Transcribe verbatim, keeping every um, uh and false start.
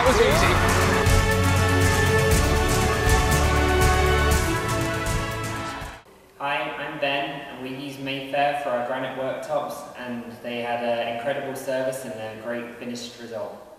was easy. Hi, I'm Ben, and we use Mayfair for our granite worktops, and they had an incredible service and a great finished result.